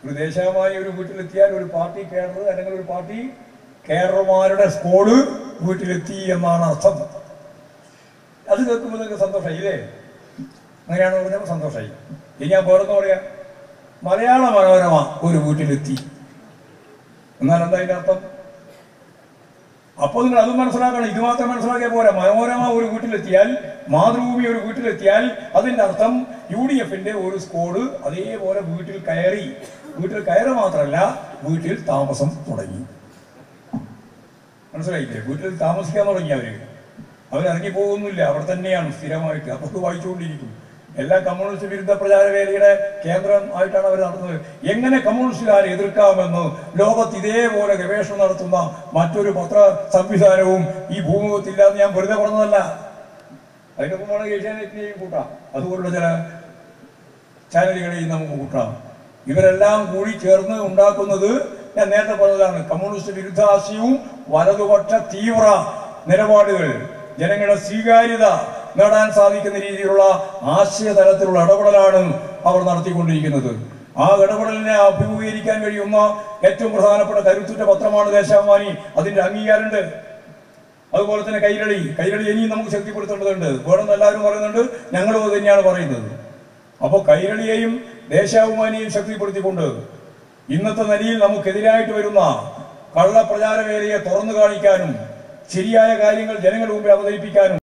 ഒരു ദേശമായി ഒരു വീട്ടിലെത്തിയാൽ ഒരു പാർട്ടി കേഡർ അല്ലെങ്കിൽ ഒരു പാർട്ടി കേഡർമാരുടെ സ്ക്വാഡ് വീട്ടിലെത്തി എന്നാണ് അർത്ഥം. അത് കേൾക്കുമ്പോൾ നിങ്ങൾക്ക് സന്തോഷമായി ഇല്ലേ? അങ്ങനെയാണെന്ന് പറഞ്ഞപ്പോൾ സന്തോഷമായി. ഇനി ഞാൻ വേറെന്ന് പറയാം, മലയാള മനോരമ ഒരു വീട്ടിലെത്തി എന്നാൽ എന്താ അതിൻ്റെ അർത്ഥം? അപ്പോൾ നിങ്ങൾ അതും മനസ്സിലാക്കണം. ഇത് മാത്രം മനസ്സിലാക്കിയാൽ പോരാ. മനോരമ ഒരു വീട്ടിലെത്തിയാൽ, മാതൃഭൂമി ഒരു വീട്ടിലെത്തിയാൽ അതിൻ്റെ അർത്ഥം UDFന്റെ ഒരു സ്ക്വാഡ് അതേപോലെ വീട്ടിൽ കയറി. വീട്ടിൽ കയറി മാത്രമല്ല, വീട്ടിൽ താമസം തുടങ്ങി. മനസ്സിലായില്ലേ? വീട്ടിൽ താമസിക്കാൻ തുടങ്ങി. അവരിറങ്ങി പോകുന്നില്ല, അവിടെ തന്നെയാണ് സ്ഥിരമായിട്ട്. അപ്പോൾ വായിച്ചുകൊണ്ടിരിക്കും. എല്ലാ കമ്മ്യൂണിസ്റ്റ് വിരുദ്ധ പ്രചാരവേദിയുടെ കേന്ദ്രം ആയിട്ടാണ് അവർ നടത്തുന്നത്. എങ്ങനെ കമ്മ്യൂണിസ്റ്റുകാരെ എതിർക്കാമെന്ന് ലോകത്ത് ഇതേപോലെ ഗവേഷണം നടത്തുന്ന മറ്റൊരു പത്ര സംവിധാനവും ഈ ഭൂമുഖത്തില്ല എന്ന് ഞാൻ വെറുതെ പറഞ്ഞതല്ല. അതിനൊപ്പം വേണമെങ്കിൽ ഏഷ്യാനെറ്റിനെയും കൂട്ടാം, അതുപോലുള്ള ചില ചാനലുകളെയും നമുക്ക് കൂട്ടാം. ഇവരെല്ലാം കൂടി ചേർന്ന് ഉണ്ടാക്കുന്നത് ഞാൻ നേരത്തെ പറഞ്ഞതാണ്. കമ്മ്യൂണിസ്റ്റ് വിരുദ്ധ ആശയവും വലതുപക്ഷ തീവ്ര നിലപാടുകൾ, ജനങ്ങളുടെ സ്വീകാര്യത നേടാൻ സാധിക്കുന്ന രീതിയിലുള്ള ആശയതലത്തിലുള്ള ഇടപെടലാണ് അവർ നടത്തിക്കൊണ്ടിരിക്കുന്നത്. ആ ഇടപെടലിനെ അഭിമുഖീകരിക്കാൻ കഴിയുന്ന ഏറ്റവും പ്രധാനപ്പെട്ട കരുത്തുറ്റ പത്രമാണ് ദേശാഭിമാനി. അതിന്റെ അംഗീകാരമുണ്ട്. അതുപോലെ തന്നെ കൈരളി ഇനിയും നമുക്ക് ശക്തിപ്പെടുത്തേണ്ടതുണ്ട്. വേണമെന്ന് എല്ലാവരും പറയുന്നുണ്ട്, ഞങ്ങളും അത് തന്നെയാണ് പറയുന്നത്. അപ്പോൾ കൈരളിയെയും ദേശാഭിമാനിയെയും ശക്തിപ്പെടുത്തിക്കൊണ്ട് ഇന്നത്തെ നിലയിൽ നമുക്കെതിരായിട്ട് വരുന്ന കള്ളപ്രചാരവേലയെ തുറന്നു കാണിക്കാനും ശരിയായ കാര്യങ്ങൾ ജനങ്ങളുടെ മുമ്പിൽ അവതരിപ്പിക്കാനും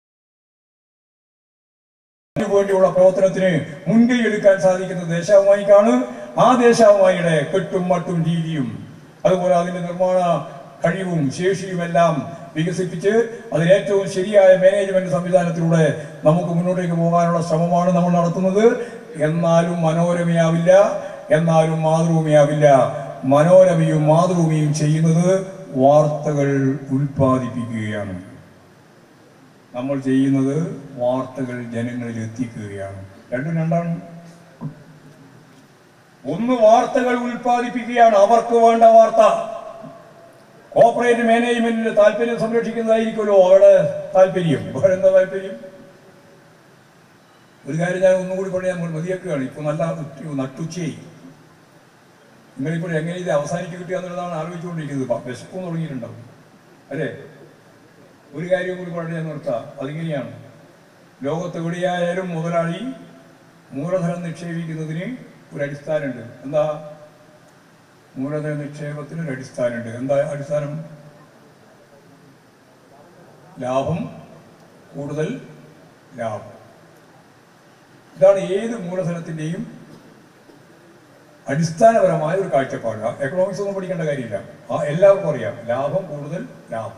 വേണ്ടിയുള്ള പ്രവർത്തനത്തിന് മുൻകൈ എടുക്കാൻ സാധിക്കുന്നത് ദേശാഭിമാനിക്കാണ്. ആ ദേശാഭിമാനിയുടെ കെട്ടും മട്ടും രീതിയും അതുപോലെ അതിന്റെ നിർമ്മാണ കഴിവും ശേഷിയുമെല്ലാം വികസിപ്പിച്ച് അതിലേറ്റവും ശരിയായ മാനേജ്മെന്റ് സംവിധാനത്തിലൂടെ നമുക്ക് മുന്നോട്ടേക്ക് പോകാനുള്ള ശ്രമമാണ് നമ്മൾ നടത്തുന്നത്. എന്നാലും മനോരമയാവില്ല, എന്നാലും മാതൃഭൂമിയാവില്ല. മനോരമയും മാതൃഭൂമിയും ചെയ്യുന്നത് വാർത്തകൾ ഉൽപ്പാദിപ്പിക്കുകയാണ്. നമ്മൾ ചെയ്യുന്നത് വാർത്തകൾ ജനങ്ങളിൽ എത്തിക്കുകയാണ്. രണ്ടും രണ്ടാണ്. ഒന്ന് വാർത്തകൾ ഉൽപ്പാദിപ്പിക്കുകയാണ്, അവർക്ക് വേണ്ട വാർത്ത. കോർപ്പറേറ്റ് മാനേജ്മെന്റിന്റെ താല്പര്യം സംരക്ഷിക്കുന്നതായിരിക്കുമല്ലോ അവരുടെ താല്പര്യം. വേറെ എന്താ താല്പര്യം? ഒരു കാര്യം ഞാൻ ഒന്നുകൂടി പറയാൻ മതിയാക്കുകയാണ്. ഇപ്പൊ നല്ല നട്ടുച്ചയായി. നിങ്ങളിപ്പോൾ എങ്ങനെ ഇത് അവസാനിക്ക് കിട്ടുക എന്നുള്ളതാണ് ആലോചിച്ചുകൊണ്ടിരിക്കുന്നത്. വിശപ്പം തുടങ്ങിയിട്ടുണ്ടാവും അല്ലേ? ഒരു കാര്യം കൂടി പറഞ്ഞു ഞാൻ നിർത്താം. അതിങ്ങനെയാണ്, ലോകത്ത് എവിടെയായാലും മുതലാളി മൂലധനം നിക്ഷേപിക്കുന്നതിന് ഒരു അടിസ്ഥാനമുണ്ട്. എന്താ? മൂലധന നിക്ഷേപത്തിന് ഒരു അടിസ്ഥാനമുണ്ട്. എന്താ അടിസ്ഥാനം? ലാഭം, കൂടുതൽ ലാഭം. ഇതാണ് ഏത് മൂലധനത്തിന്റെയും അടിസ്ഥാനപരമായ ഒരു കാഴ്ചപ്പാട്. എക്കണോമിക്സ് ഒന്നും പഠിക്കേണ്ട കാര്യമില്ല, എല്ലാവർക്കും അറിയാം. ലാഭം, കൂടുതൽ ലാഭം.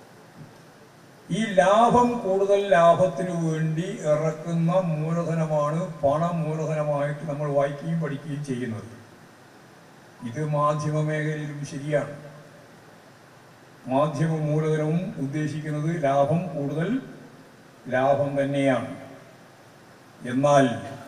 ഈ ലാഭം, കൂടുതൽ ലാഭത്തിനു വേണ്ടി ഇറക്കുന്ന മൂലധനമാണ് പണം മൂലധനമായിട്ട് നമ്മൾ വായിക്കുകയും പഠിക്കുകയും ചെയ്യുന്നത്. ഇത് മാധ്യമ മേഖലയിലും ശരിയാണ്. മാധ്യമ മൂലധനവും ഉദ്ദേശിക്കുന്നത് ലാഭം, കൂടുതൽ ലാഭം തന്നെയാണ്. എന്നാൽ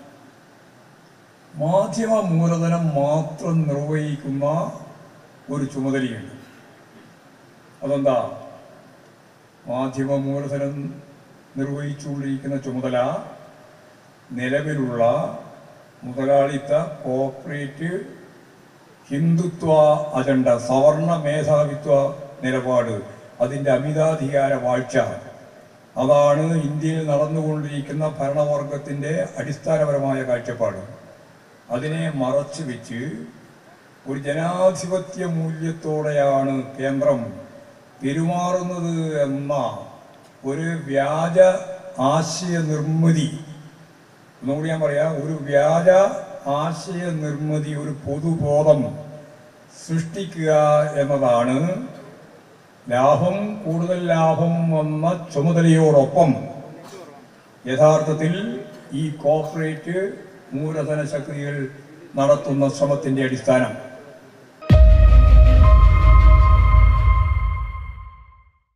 മാധ്യമ മൂലധനം മാത്രം നിർവഹിക്കുന്ന ഒരു ചുമതലയുണ്ട്. അതെന്താ? മാധ്യമ മൂലധനം നിർവഹിച്ചുകൊണ്ടിരിക്കുന്ന ചുമതല നിലവിലുള്ള മുതലാളിത്ത കോർപ്പറേറ്റ് ഹിന്ദുത്വ അജണ്ട, സവർണ മേധാവിത്വ നിലപാട്, അതിൻ്റെ അമിതാധികാര വാഴ്ച, അതാണ് ഇന്ത്യയിൽ നടന്നുകൊണ്ടിരിക്കുന്ന ഭരണവർഗത്തിൻ്റെ അടിസ്ഥാനപരമായ കാഴ്ചപ്പാട്. അതിനെ മറച്ചു വെച്ച് ഒരു ജനാധിപത്യ മൂല്യത്തോടെയാണ് കേന്ദ്രം പെരുമാറുന്നത് എന്ന ഒരു വ്യാജ ആശയ നിർമ്മിതി, ഒന്നുകൂടി ഞാൻ പറയാം, ഒരു വ്യാജ ആശയ നിർമ്മിതി, ഒരു പൊതുബോധം സൃഷ്ടിക്കുക എന്നതാണ് ലാഭം, കൂടുതൽ ലാഭം എന്ന ചുമതലയോടൊപ്പം യഥാർത്ഥത്തിൽ ഈ കോർപ്പറേറ്റ് മൂലധന ശക്തികൾ നടത്തുന്ന ശ്രമത്തിന്റെ അടിസ്ഥാനം.